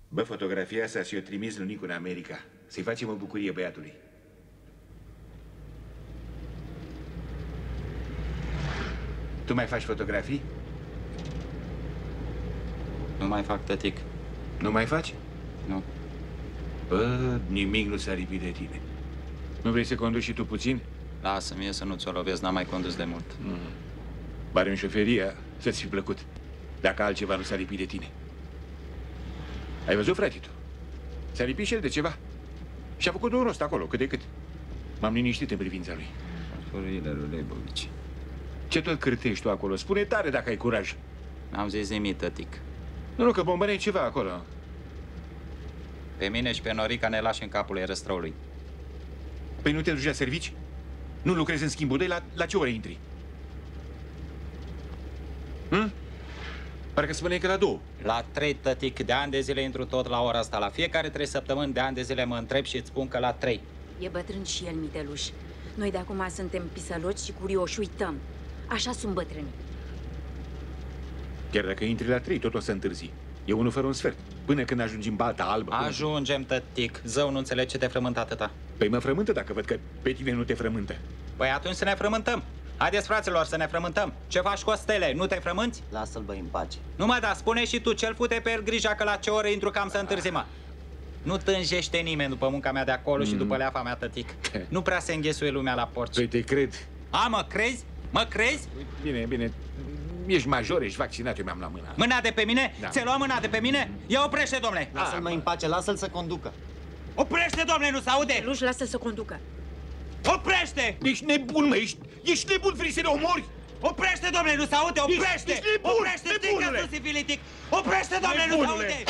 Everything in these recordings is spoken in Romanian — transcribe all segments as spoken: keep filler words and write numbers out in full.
Bă, fotografia asta și-o trimis lui Nicu în America. Să-i facem o bucurie băiatului. Tu mai faci fotografii? Nu mai fac, tătic. Nu mai faci? Nu. Bă, nimic nu s-a lipit de tine. Nu vrei să conduci și tu puțin? Lasă-mi eu să nu ți-o lovesc, n-am mai condus de mult. Mm. Bare în șoferia să-ți fi plăcut, dacă altceva nu s-a lipit de tine. Ai văzut, frate, tu? S-a lipit și el de ceva. Și-a făcut un rost acolo, cât de cât. M-am liniștit în privința lui. Furile lui Leibovici. Ce tot cârtești tu acolo? Spune tare dacă ai curaj. N-am zis nimic, tătic. Nu, nu, că bombăneai ceva acolo. Pe mine și pe Norica ne lași în capul erăstrăului. Păi nu te duci la servici? Nu lucrezi în schimbul de la, la ce ore intri? Hm? Parcă spuneai că la două. La trei, tătic, de ani de zile intru tot la ora asta. La fiecare trei săptămâni de ani de zile mă întreb și îți spun că la trei. E bătrân și el, Miteluș. Noi de acum suntem pisăloci și curioși, uităm. Așa sunt bătrânii. Chiar dacă intri la trei, tot o să întârzi. E unul fără un sfert. Până când ajungi în Balta Albă. Ajungem, tătic. Zău, nu înțeleg ce te frământă atâta. Păi mă frământă dacă văd că pe tine nu te frământă. Păi atunci să ne frământăm. Haideți, fraților, să ne frământăm. Ce faci cu stele? Nu te frămânți? Lasă-l, băi, în pace. Nu mă da, spune și tu, cel fute pe el grija că la ce oră intru cam să întârzi, mă. Nu tânjește nimeni după munca mea de acolo mm. și după leafa mea, tătic. Nu prea se înghesuie lumea la porci. Păi te cred. A, mă crezi? Mă crezi? Bine, bine. Ești major, ești vaccinat, eu mi-am luat mâna. Mâna de pe mine? Da. Ți-ai luat mâna de pe mine? Ia oprește, domnule! Lasă-l mai în pace, lasă-l să conducă. Oprește, domnule, nu se aude! Luș, lasă-l să conducă. Oprește! Ești nebun, mă, ești, ești nebun, vrei să ne omori? Oprește, domnule, nu se aude, oprește! Ești, ești nebun, oprește, nebunule! stică, sifilitic! Oprește, domnule, nu se aude!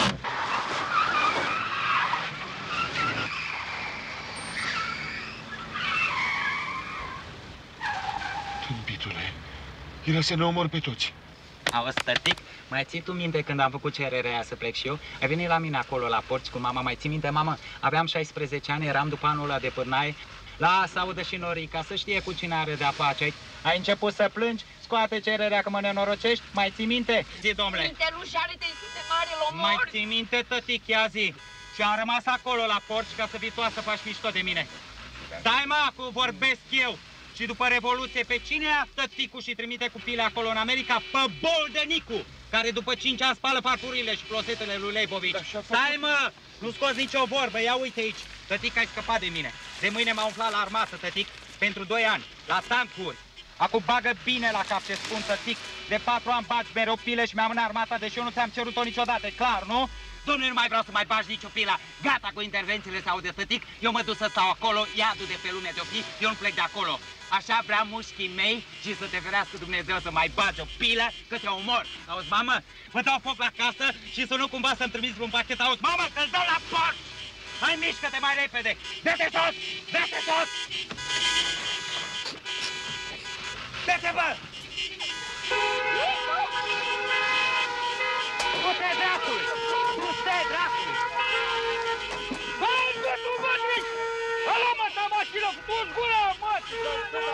Tâmpitule, era să ne omor pe toți. Auzi, tătic, mai ții tu minte când am făcut cererea aia să plec și eu? Ai venit la mine acolo la porci cu mama, mai ții minte, mamă? Aveam șaisprezece ani, eram după anul ăla de pârnaie. Lasă, audă și Norica, să știe cu cine are de-a face. Ai început să plângi? Scoate cererea că mă nenorocești? Mai ții minte? Zi, domnule. Minte, are de de mare lomor. Mai ții minte, tătic, ia zi. Și am rămas acolo la porci ca să vii tu să faci mișto de mine. Stai, mă, cu vorbesc eu. Și după Revoluție, pe cine ia tăticul și trimite cu pile acolo în America? Pe Boldenicu, care după cinci ani spală parcurile și closetele lui Leibovici. Stai, mă, nu scoți nicio vorbă, ia uite aici. Tătic, ai scăpat de mine. De mâine m-am umflat la armată, tătic, pentru doi ani, la tancuri. Acum bagă bine la cap ce spun, tătic. De patru ani bagi mereu pile și mi-am în armata, deși eu nu ți-am cerut-o niciodată, clar, nu? Dom'le, nu mai vreau să mai bagi nicio pila. Gata cu intervențiile sau de tătic. Eu mă duc să stau acolo, iadul de pe lume de ochi, eu nu plec de acolo. Așa vrea mușchii mei și să te ferească Dumnezeu să mai bagi o pilă, că te omor. Auzi, mamă, vă dau foc la casă și să nu cumva să-mi trimiți un pachet. Auzi, mamă, că-ți dau la porc! Hai, mișcă-te mai repede! Dă-te tot! Dă-te tot! Dă-te, bă! Du-te, dracului! Du-te, dracului! Hai, bă, tu, mă, zici! Ăla, mă, ta mașină, tu-ți gura, mă!